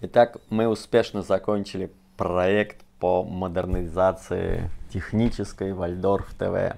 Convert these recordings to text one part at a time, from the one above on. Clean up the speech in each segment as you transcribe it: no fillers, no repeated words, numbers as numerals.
Итак, мы успешно закончили проект по модернизации технической Вальдорф ТВ.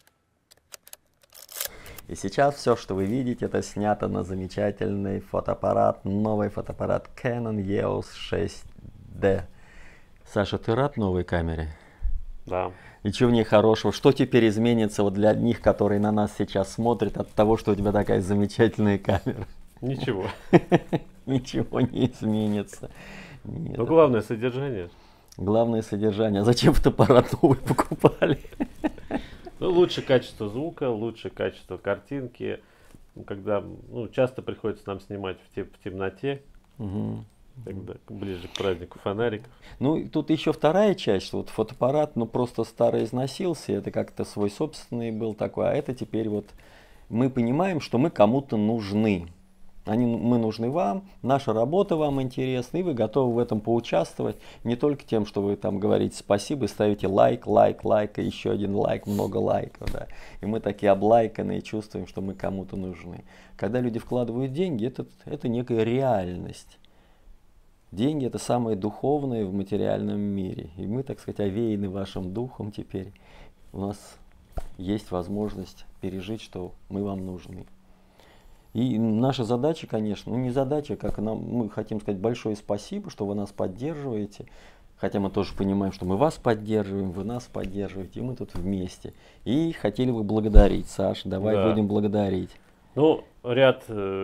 И сейчас все, что вы видите, это снято на замечательный фотоаппарат, новый фотоаппарат Canon EOS 6D. Саша, ты рад новой камере? Да. И что в ней хорошего? Что теперь изменится вот для них, которые на нас сейчас смотрят, от того, что у тебя такая замечательная камера? Ничего. Ничего не изменится. Нет. Но главное содержание. Главное содержание. А зачем фотоаппарат новый покупали? Ну, лучше качество звука, лучше качество картинки. Когда часто приходится нам снимать в темноте, когда ближе к празднику фонариков. Ну, и тут еще вторая часть. Вот фотоаппарат, просто старый износился. Это как-то свой собственный был такой. А это теперь вот мы понимаем, что мы кому-то нужны. Мы нужны вам, наша работа вам интересна, и вы готовы в этом поучаствовать. Не только тем, что вы там говорите спасибо и ставите лайк, и еще один лайк, много лайков. Да. И мы такие облайканные чувствуем, что мы кому-то нужны. Когда люди вкладывают деньги, это некая реальность. Деньги — это самое духовное в материальном мире. И мы, так сказать, овеяны вашим духом теперь. У нас есть возможность пережить, что мы вам нужны. И наша задача, конечно, не задача, мы хотим сказать большое спасибо, что вы нас поддерживаете. Хотя мы тоже понимаем, что мы вас поддерживаем, вы нас поддерживаете, и мы тут вместе. И хотели бы благодарить. Саш, давай будем благодарить. Ну, ряд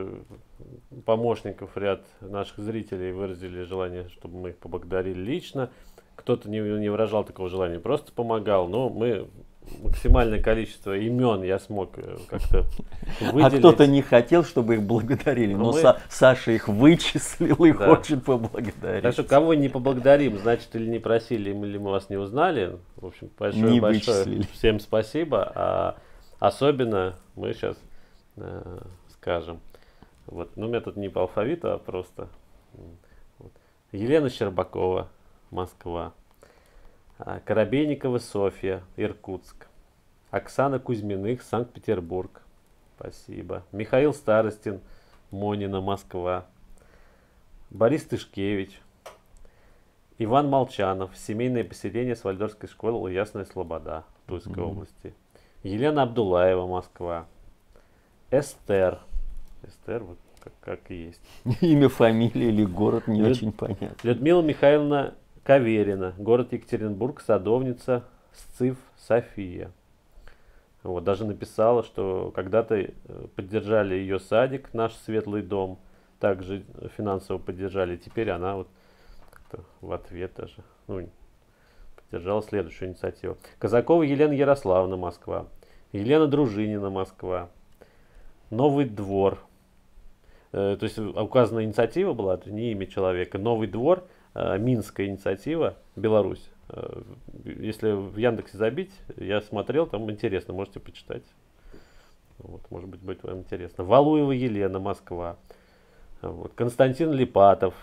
помощников, ряд наших зрителей выразили желание, чтобы мы их поблагодарили лично. Кто-то не выражал такого желания, просто помогал. Но мы максимальное количество имен я смог как-то выделить. А кто-то не хотел, чтобы их благодарили, но Саша их вычислил и хочет поблагодарить. Так что кого не поблагодарим, значит, или не просили, или мы вас не узнали. В общем, большое всем спасибо. А особенно мы сейчас скажем. Вот. Ну, метод не по алфавиту, а просто. Вот. Елена Щербакова, Москва. Коробейникова Софья, Иркутск. Оксана Кузьминых, Санкт-Петербург. Спасибо. Михаил Старостин, Монина, Москва. Борис Тышкевич. Иван Молчанов, семейное поселение с Вальдорфской школы Ясная Слобода, Тульской области. Елена Абдулаева, Москва. Эстер. Эстер, вот как и есть. Имя, фамилия или город не очень понятно. Людмила Михайловна Каверина, город Екатеринбург, садовница, Сциф София. Вот, даже написала, что когда-то поддержали ее садик, наш светлый дом, также финансово поддержали. Теперь она вот в ответ даже поддержала следующую инициативу. Казакова Елена Ярославовна, Москва. Елена Дружинина, Москва. Новый двор. То есть указана инициатива была, это не имя человека. Новый двор. Минская инициатива, Беларусь. Если в Яндексе забить, я смотрел, там интересно, можете почитать. Вот, может быть, будет вам интересно. Валуева Елена, Москва. Вот. Константин Липатов.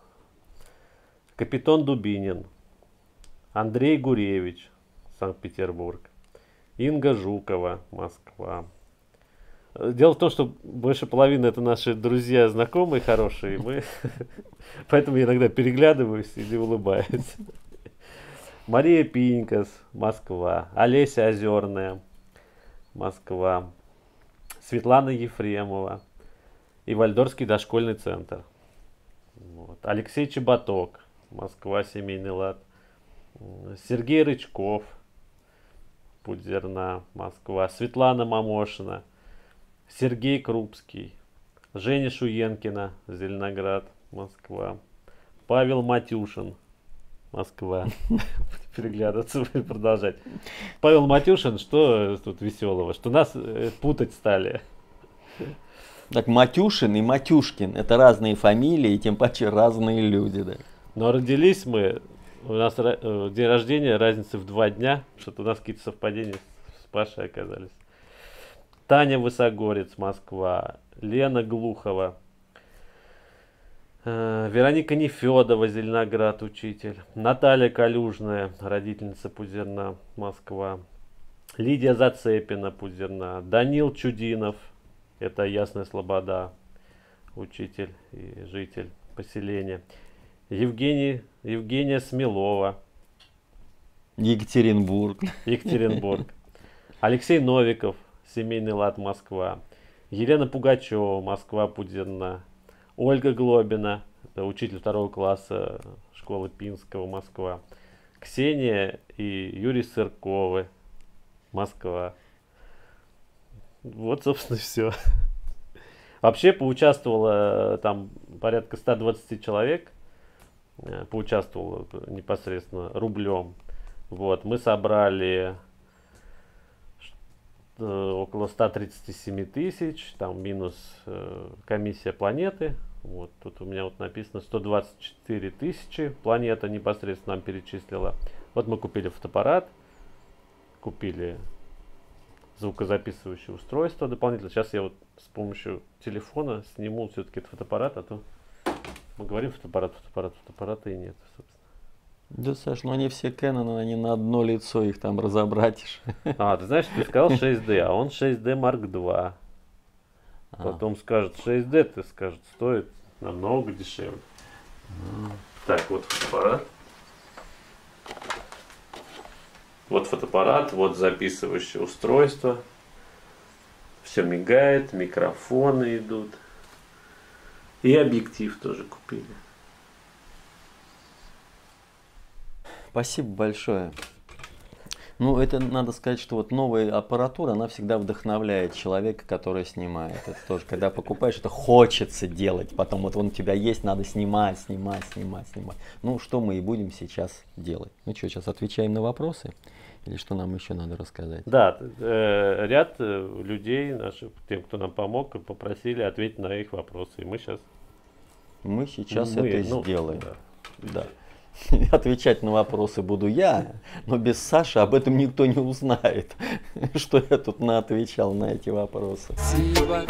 Капитан Дубинин. Андрей Гуревич, Санкт-Петербург. Инга Жукова, Москва. Дело в том, что больше половины это наши друзья, знакомые, хорошие. Поэтому я иногда переглядываюсь или улыбаюсь. Мария Пинькас, Москва. Олеся Озерная, Москва. Светлана Ефремова. И Вальдорфский дошкольный центр. Вот. Алексей Чеботок, Москва, семейный лад. Сергей Рычков, Путь зерна, Москва. Светлана Мамошина. Сергей Крупский, Женя Шуенкина, Зеленоград, Москва. Павел Матюшин, Москва. Переглядываться, продолжать. Павел Матюшин, что тут веселого? Что нас путать стали. Так, Матюшин и Матюшкин — это разные фамилии, и тем паче разные люди. Да. Но родились мы, у нас день рождения, разница в 2 дня, что-то у нас какие-то совпадения с Пашей оказались. Таня Высогорец, Москва. Лена Глухова. Вероника Нефедова, Зеленоград, учитель. Наталья Калюжная, родительница Путь зерна, Москва. Лидия Зацепина, Путь зерна. Данил Чудинов, это Ясная Слобода, учитель и житель поселения. Евгения Смелова, Екатеринбург. Екатеринбург. Алексей Новиков, Семейный лад, Москва. Елена Пугачева, Москва, Пуденна. Ольга Глобина, это учитель 2 класса школы Пинского, Москва. Ксения и Юрий Сырковы, Москва. Вот, собственно, все. Вообще поучаствовало там порядка 120 человек. Поучаствовало непосредственно рублем. Вот, мы собрали около 137 тысяч, там минус комиссия планеты. Вот тут у меня вот написано 124 тысячи планета непосредственно нам перечислила. Вот мы купили фотоаппарат, купили звукозаписывающее устройство дополнительно. Сейчас я вот с помощью телефона сниму все-таки этот фотоаппарат, а то мы говорим фотоаппарата и нет, собственно. Да, Саш, ну они все Canon, они на одно лицо, их там разобрать. А, ты знаешь, ты сказал 6D, а он 6D Mark II. Потом скажет 6D, ты скажет, стоит намного дешевле. Так, вот фотоаппарат. Вот фотоаппарат, вот записывающее устройство. Все мигает, микрофоны идут. И объектив тоже купили. Спасибо большое. Ну, это надо сказать, что вот новая аппаратура, она всегда вдохновляет человека, который снимает. Это тоже, когда покупаешь, это хочется делать. Потом вот он у тебя есть, надо снимать. Ну, что мы и будем сейчас делать. Ну что, сейчас отвечаем на вопросы? Или что нам еще надо рассказать? Да, ряд людей, наших, тем, кто нам помог, попросили ответить на их вопросы. И мы сейчас это сделаем. Да. Отвечать на вопросы буду я, но без Саши об этом никто не узнает, что я тут наотвечал на эти вопросы. Спасибо,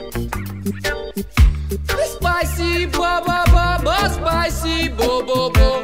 спасибо, спасибо, спасибо,